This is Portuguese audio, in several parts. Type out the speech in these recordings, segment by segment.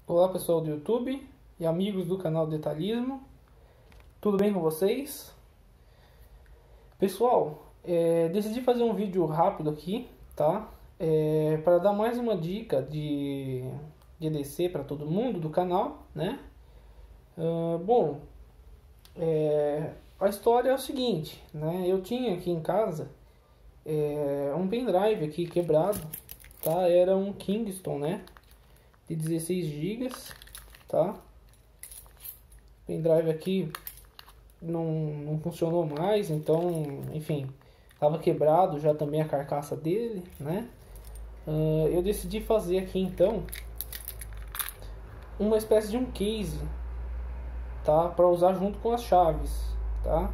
Olá pessoal do YouTube e amigos do canal Detalhismo, tudo bem com vocês? Pessoal, decidi fazer um vídeo rápido aqui, tá? Para dar mais uma dica de EDC para todo mundo do canal, né? A história é o seguinte, né? Eu tinha aqui em casa um pendrive aqui quebrado, tá? Era um Kingston, né? De 16 GB, tá? O pendrive aqui não funcionou mais, então, enfim, estava quebrado já também a carcaça dele, né? Eu decidi fazer aqui então uma espécie de um case, tá? Para usar junto com as chaves, tá?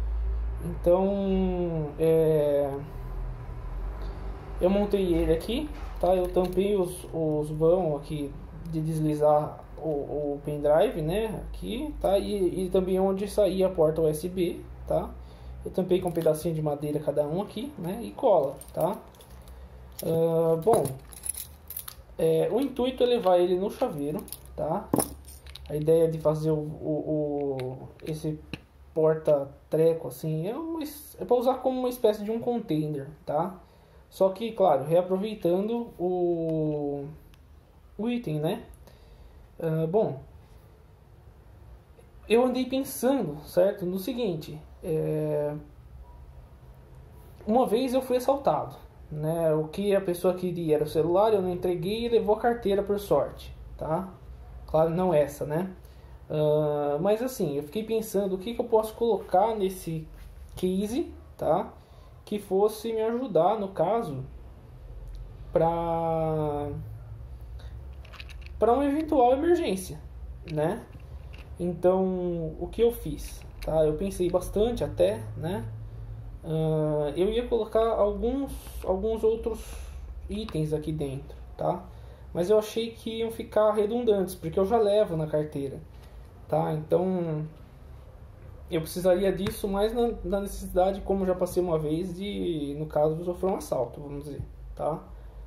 Então, eu montei ele aqui, tá? Eu tampei os vãos aqui de deslizar o pendrive, né? Aqui, tá? E também onde saía a porta USB, tá? Eu tampei com um pedacinho de madeira cada um aqui, né? E cola, tá? O intuito é levar ele no chaveiro, tá? A ideia de fazer esse porta-treco assim é para usar como uma espécie de um container, tá? Só que, claro, reaproveitando o item, né? Eu andei pensando, certo? No seguinte, uma vez eu fui assaltado, né? O que a pessoa queria era o celular, eu não entreguei e levou a carteira por sorte, tá? Claro, não essa, né? Mas assim, eu fiquei pensando o que eu posso colocar nesse case, tá? Que fosse me ajudar, no caso, para uma eventual emergência, né? Então, o que eu fiz, tá? Eu pensei bastante até, né? Eu ia colocar alguns outros itens aqui dentro, tá? Mas eu achei que iam ficar redundantes, porque eu já levo na carteira, tá? Então, eu precisaria disso mais na necessidade, como já passei uma vez, no caso, sofrer um assalto, vamos dizer, tá?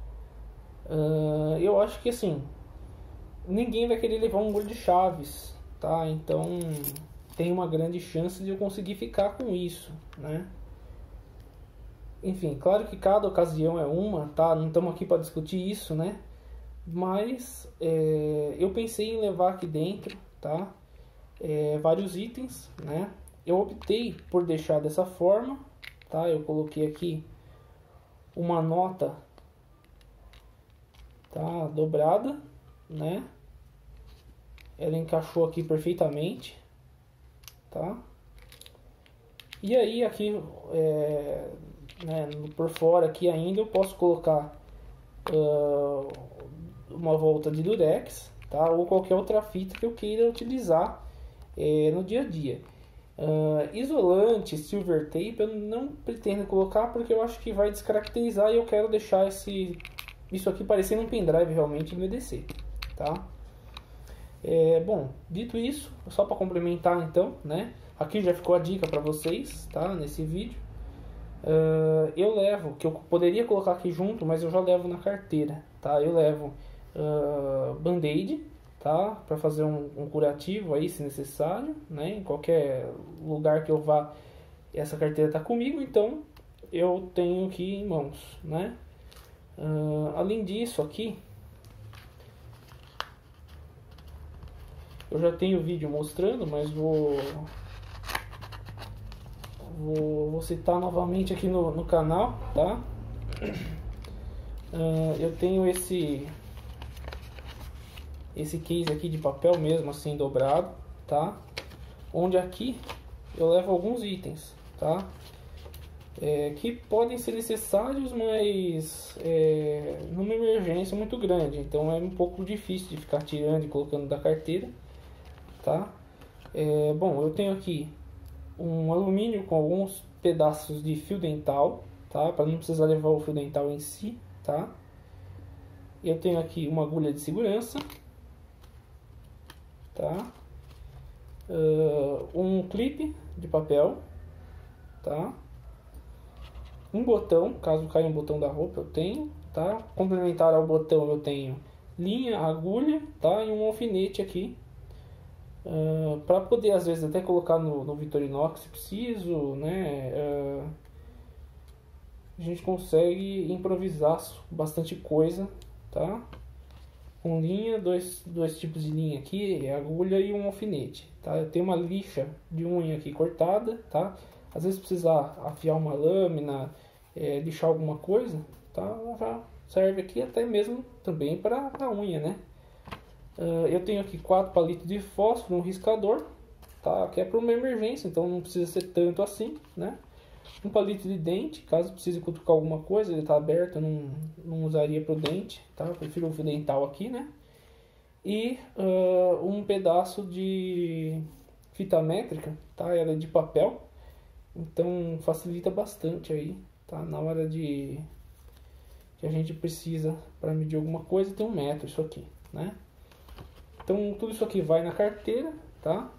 Eu acho que assim, ninguém vai querer levar um molho de chaves, tá? Então, tem uma grande chance de eu conseguir ficar com isso, né? Enfim, claro que cada ocasião é uma, tá? Não estamos aqui para discutir isso, né? Mas eu pensei em levar aqui dentro, tá? Vários itens, né? Eu optei por deixar dessa forma, tá? Eu coloquei aqui uma nota, tá? Dobrada, né? Ela encaixou aqui perfeitamente, tá? E aí aqui, né, por fora aqui ainda eu posso colocar uma volta de durex, tá? Ou qualquer outra fita que eu queira utilizar no dia a dia. Isolante, silver tape eu não pretendo colocar porque eu acho que vai descaracterizar e eu quero deixar isso aqui parecendo um pendrive realmente no EDC, tá? Bom, dito isso, só para complementar então, né? Aqui já ficou a dica para vocês, tá? Nesse vídeo. Eu levo, que eu poderia colocar aqui junto, mas eu já levo na carteira, tá? Eu levo band-aid, tá? Para fazer um curativo aí, se necessário, né? Em qualquer lugar que eu vá, essa carteira tá comigo, então eu tenho aqui em mãos, né? Além disso aqui, eu já tenho vídeo mostrando, mas vou citar novamente aqui no canal, tá? Eu tenho esse case aqui de papel mesmo, assim, dobrado, tá? Onde aqui eu levo alguns itens, tá? Que podem ser necessários, mas numa emergência muito grande, então é um pouco difícil de ficar tirando e colocando da carteira, tá? Bom, eu tenho aqui um alumínio com alguns pedaços de fio dental, tá? Para não precisar levar o fio dental em si, tá? Eu tenho aqui uma agulha de segurança, tá? Um clipe de papel, tá? Um botão, caso caia um botão da roupa, eu tenho, tá? Complementar ao botão eu tenho linha, agulha, tá? E um alfinete aqui, para poder às vezes até colocar no Victorinox se preciso, né? A gente consegue improvisar bastante coisa, tá? Com linha, dois tipos de linha aqui, agulha e um alfinete, tá? Eu tenho uma lixa de unha aqui cortada, tá? Às vezes precisar afiar uma lâmina, lixar alguma coisa, tá? Já serve aqui até mesmo também para a unha, né? Eu tenho aqui 4 palitos de fósforo, um riscador, tá? Que é para uma emergência, então não precisa ser tanto assim, né? Um palito de dente, caso precise cutucar alguma coisa, ele está aberto, eu não usaria para o dente, tá? Eu prefiro o fio dental aqui, né? E um pedaço de fita métrica, tá? Ela é de papel, então facilita bastante aí, tá? Na hora de que a gente precisa para medir alguma coisa, tem 1 metro isso aqui, né? Então tudo isso aqui vai na carteira, tá?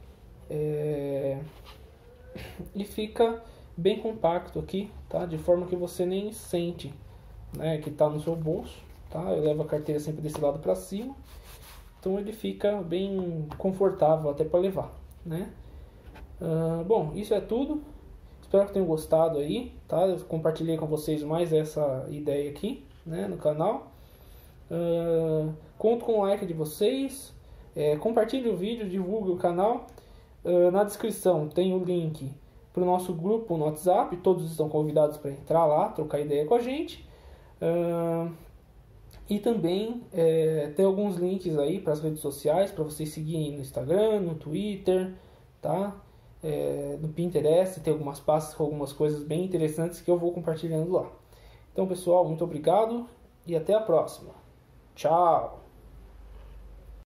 E fica bem compacto aqui, tá? De forma que você nem sente, né, que está no seu bolso, tá? Eu levo a carteira sempre desse lado para cima, então ele fica bem confortável até para levar, né? Bom, isso é tudo. Espero que tenham gostado aí, tá? Eu compartilhei com vocês mais essa ideia aqui, né, no canal. Conto com o like de vocês. Compartilhe o vídeo, divulgue o canal. Na descrição tem o link para o nosso grupo no WhatsApp, todos estão convidados para entrar lá, trocar ideia com a gente. E também tem alguns links aí para as redes sociais, para vocês seguirem no Instagram, no Twitter, tá? No Pinterest, tem algumas pastas com algumas coisas bem interessantes que eu vou compartilhando lá. Então, pessoal, muito obrigado e até a próxima. Tchau!